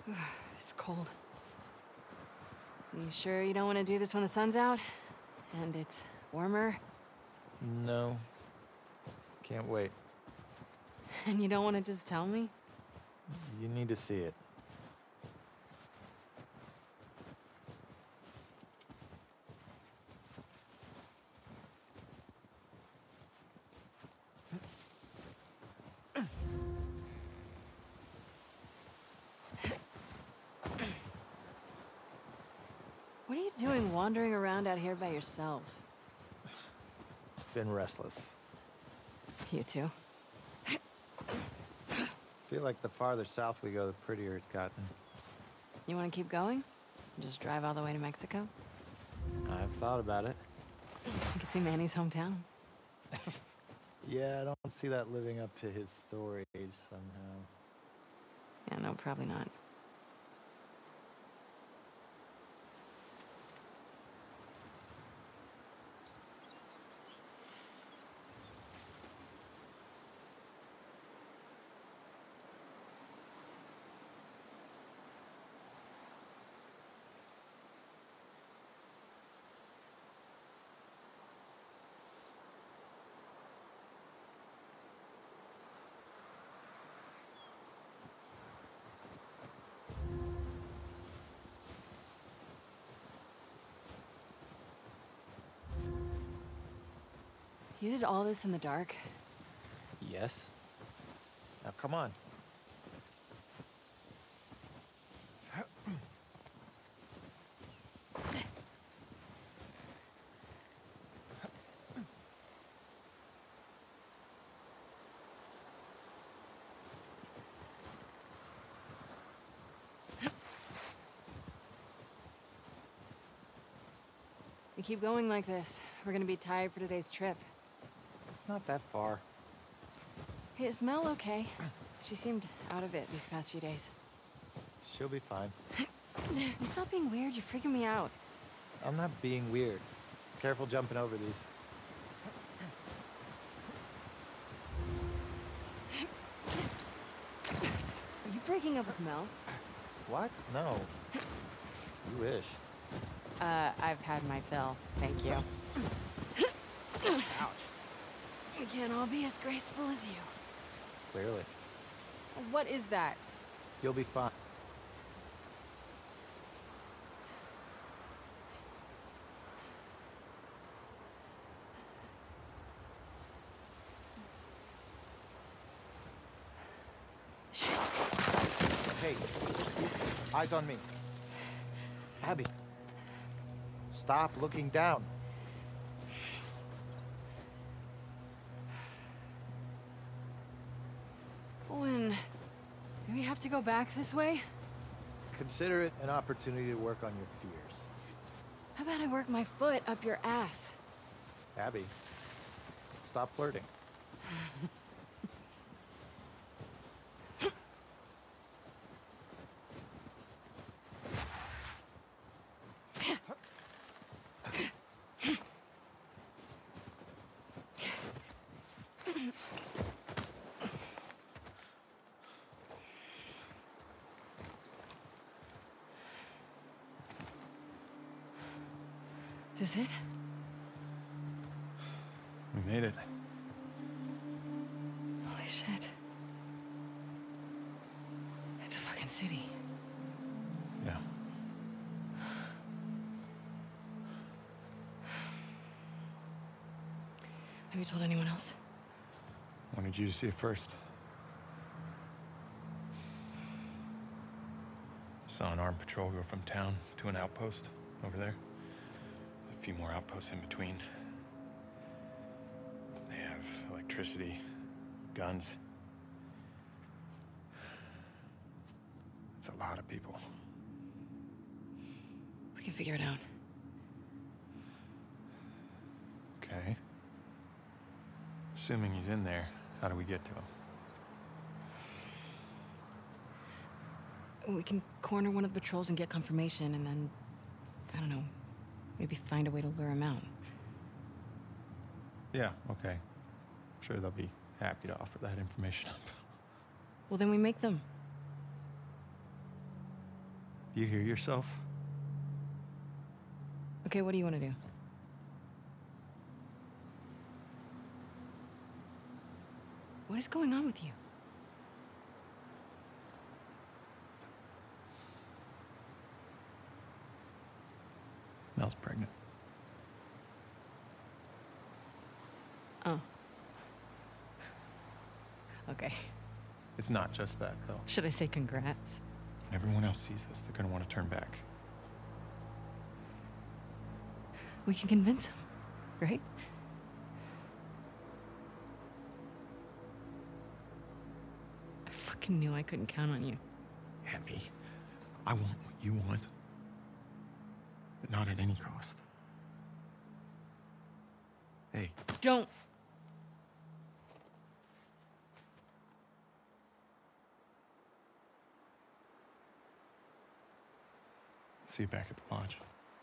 It's cold. You sure you don't want to do this when the sun's out? And it's warmer? No. Can't wait. And you don't want to just tell me? You need to see it. What are you doing wandering around out here by yourself? Been restless. You too? Feel like the farther south we go, the prettier it's gotten. You want to keep going? Just drive all the way to Mexico? I've thought about it. You can see Manny's hometown. Yeah, I don't see that living up to his story somehow. Yeah, no, probably not. You did all this in the dark? Yes. Now come on. We keep going like this, we're gonna be tired for today's trip. It's not that far. Hey, is Mel okay? She seemed out of it these past few days. She'll be fine. You stop being weird, you're freaking me out. I'm not being weird. Careful jumping over these. Are you breaking up with Mel? What? No. You wish. I've had my fill, thank you. Ouch. We can't all be as graceful as you. Clearly. What is that? You'll be fine. Shit. Hey, eyes on me. Abby, stop looking down. Owen, do we have to go back this way? Consider it an opportunity to work on your fears. How about I work my foot up your ass? Abby, stop flirting. Is this it? We made it. Holy shit. It's a fucking city. Yeah. Have you told anyone else? Wanted you to see it first. Saw an armed patrol go from town to an outpost over there. A few more outposts in between. They have electricity, guns. It's a lot of people. We can figure it out. Okay. Assuming he's in there, how do we get to him? We can corner one of the patrols and get confirmation, and then, I don't know, maybe find a way to lure him out. Yeah, okay. I'm sure they'll be happy to offer that information up. Well, then we make them. Do you hear yourself? Okay, what do you want to do? What is going on with you? Mel's pregnant. Oh. Okay. It's not just that, though. Should I say congrats? When everyone else sees this, they're gonna want to turn back. We can convince him, right? I fucking knew I couldn't count on you. Abby, I want what you want, but not at any cost. Hey, Don't. see you back at the lodge.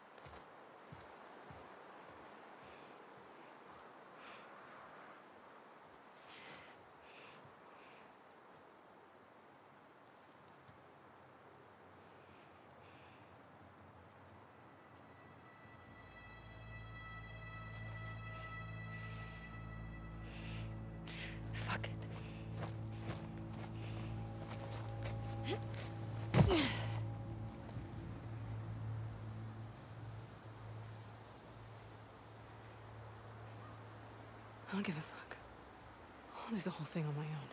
Fuck it. I don't give a fuck. I'll do the whole thing on my own.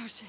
Oh, shit.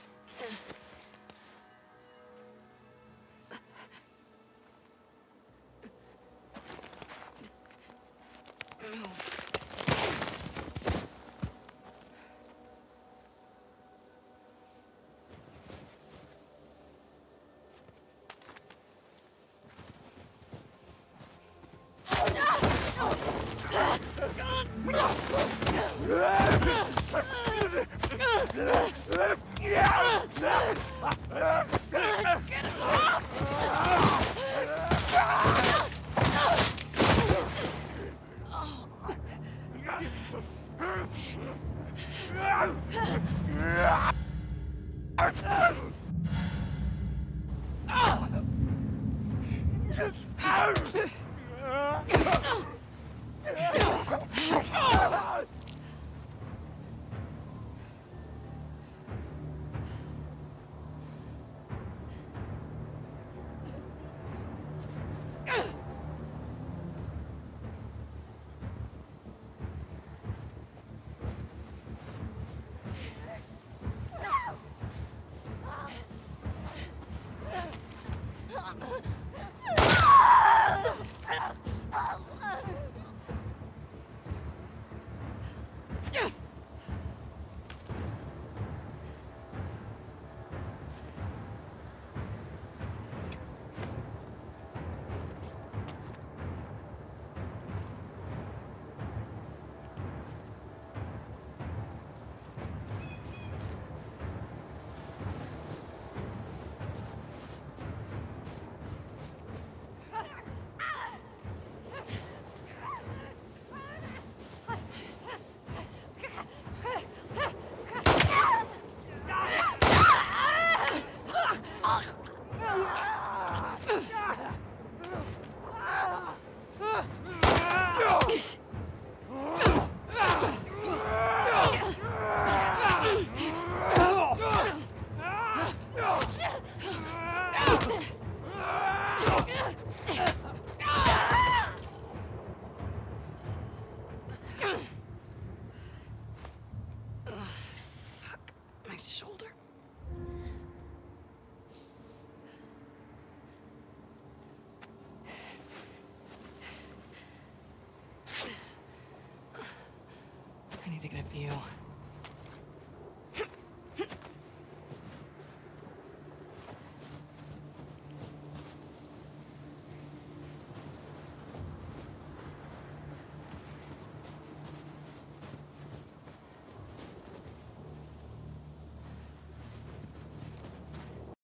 My shoulder. I need to get a view.